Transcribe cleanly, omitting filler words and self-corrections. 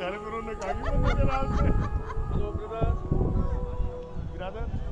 बेचारे फिर उन्होंने कहा कि बंदे रास्ते। Hello brother, brother